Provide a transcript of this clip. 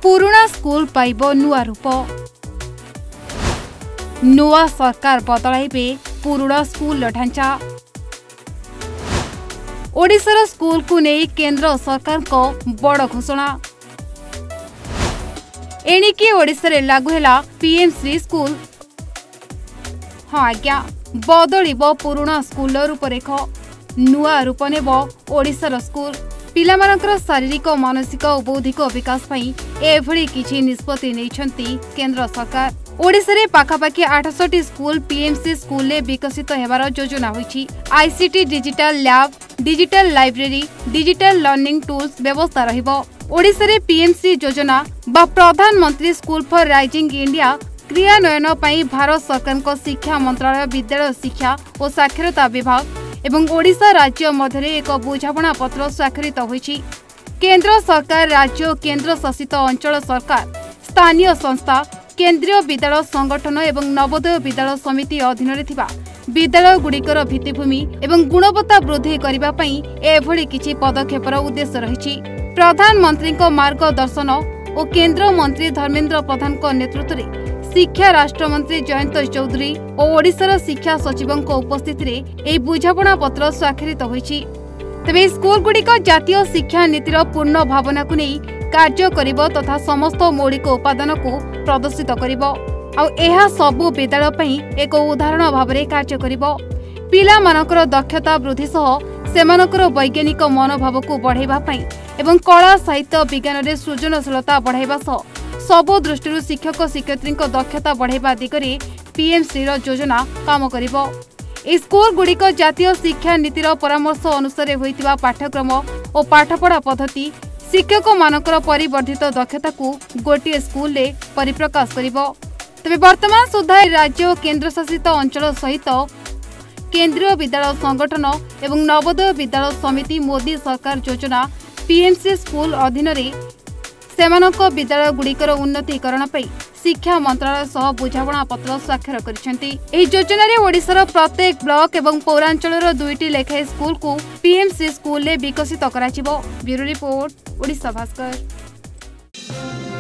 पुराना स्कूल पाइब नुआ रूप। नुआ सरकार बदलाइबे पुराना स्कूल ढांचा। ओडिशार स्कूल को नहीं केंद्र सरकार को बड़ घोषणा। एणिकी ओडिशा लागू है पीएम श्री स्कूल। हाँ आज्ञा बदलिब पुराना स्कूल रूपरेख। नुआ रूप नेब ओडिशार स्कूल। पिलामानकर शारीरिक मानसिक और बौद्धिक विकास पई एभली किछि निष्पत्ति नैछंती केंद्र सरकार। ओडिशा रे पाखापाखि 800 स्कूल पीएमसी स्कूल ले विकसित हेबार योजना होईछि। ICT digital lab, digital library, digital learning tools व्यवस्था रहिबो। ओडिशा रे पीएमसी योजना बा प्रधानमंत्री स्कूल फॉर राइजिंग इंडिया क्रियान्वयन पई भारत सरकार को शिक्षा मंत्रालय, विद्यालय शिक्षा और साक्षरता विभाग एवं ओडिशा राज्य मध्य एक बुझामणा पत्र स्वाक्षरित होईछि। केंद्र सरकार, राज्य और केंद्र शासित अंचल सरकार, स्थानीय संस्था, केंद्रीय विद्यालय संगठन एवं नवोदय विद्यालय समिति अधीन विद्यालय गुड़िकर भित्तिभूमि एवं गुणवत्ता वृद्धि करने पई एभली किछि पदक्षेपर उद्देश्य रहिछि। प्रधानमंत्री मार्गदर्शन और केंद्र मंत्री धर्मेंद्र प्रधान नेतृत्व में शिक्षा राष्ट्र मंत्री जयंत चौधरी और ओडिशार शिक्षा सचिवों उपस्थिति में बुझामणा पत्र स्वाक्षरित होईछि। तेबे स्कूल गुड़िक जातीय शिक्षा नीतिर पूर्ण भावना को नहीं कार्य करिबो तथा समस्त मौलिक उपादान को प्रदर्शित करिबो आ एहा सबु विद्यालय पई एक उदाहरण भाव में कार्य करिबो। पिला मानकर दक्षता वृद्धि सह सेमानकर वैज्ञानिक मनोभाव को बढ़ाइबा पई एवं कला साहित्य विज्ञान रे सृजनशीलता बढ़ाइबा सह सबु दृष्टि शिक्षक शिक्षयित्री दक्षता बढ़ाइबा दिगरे पीएमसी योजना काम करिबो। स्कूल गुड़िक जातीय शिक्षा नीतिर परामर्श अनुसार होइतिबा पाठ्यक्रम और पाठपढ़ा पद्धति शिक्षक मानकर परिवर्धित दक्षता को गोटे स्कूल ले परिप्रकाश करिबो। तबे वर्तमान सुधा राज्य और केंद्र शासित अंचल सहित केंद्रीय विद्यालय संगठन एवं नवोदय विद्यालय समिति मोदी सरकार योजना पीएमसी स्कूल अधीन रे सेमानक विद्यालय गुड़िकर उन्नतीकरण पई शिक्षा मंत्रालय सह बुझामणा पत्र स्वाक्षर करिसेंती। एही योजना रे ओडिशार प्रत्येक ब्लॉक एवं पौरांचलर 2टी लेखाए स्कूल को पीएमसी स्कूल ले विकसित कराजिबो। Bureau report, Odisha Bhaskar.